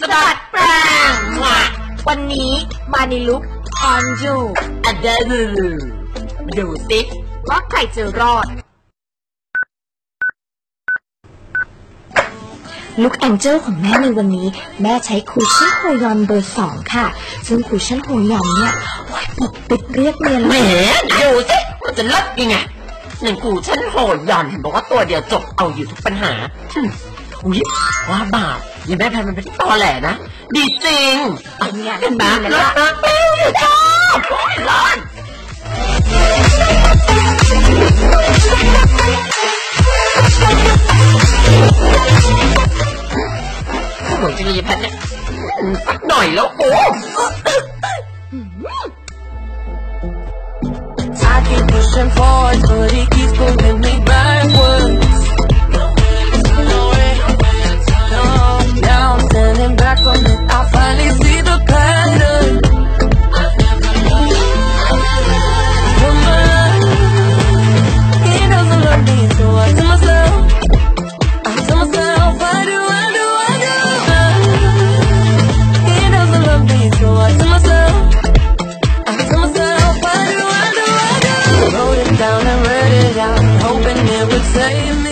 ดัดแปลงวันนี้มาในลุคแอนจูอันเดอร์ดูสิว่าใครจะรอดลุคแองเจิลของแม่ในวันนี้แม่ใช้คูชั่นโฮยอนเบอร์2ค่ะซึ่งคูชั่นโฮยอนเนี่ยปกปิดเรียกเนียนแหมดูสิว่าจะเลิศยังไงหนึ่งคูชั่นโฮยอนเห็นบอกว่าตัวเดียวจบเอาอยู่ทุกปัญหาอุ๊ยว่าบาปยังแม่แพนมันเป็นตอแหลนะดีจริงเนี่ยเห็นไหมเลิศนะชอบโอ้ยร้อนเหมือนจะมีพันเนี่ยสักหน่อยแล้วโอ้I keep pushing forward, but it keeps pulling me backwards. Now I'm standing back from it. I finally see the pattern. He doesn't love me, so I tell myself, why do I do? He doesn't love me, so I tell myself, why do I do? Wrote it down and read it out, hoping it would save me.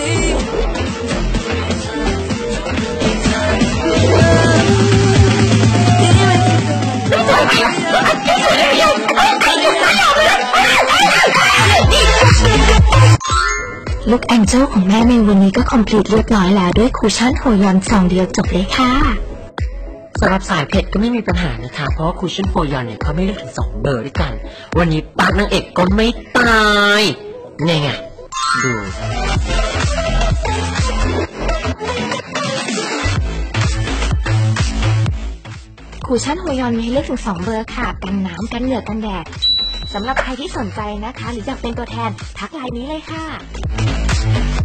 ลุคแองเจิลของแม่ในวันนี้ก็คอมพลีทเรียบร้อยแล้วด้วยคูชั่นโฮยอนซองเดียวจบเลยค่ะสำหรับสายเผ็ดก็ไม่มีปัญหานะคะเพราะว่าคูชั่นโฮยอนเนี่ยเขาไม่เลือกถึง2เบอร์ด้วยกันวันนี้ปากนางเอกก็ไม่ตายเนี่ยไงดูคูชั่นโฮยอนมีให้เลือกถึง2เบอร์ค่ะกันน้ำกันเหงื่อกันแดดสำหรับใครที่สนใจนะคะหรืออยากเป็นตัวแทนทักไลน์นี้เลยค่ะ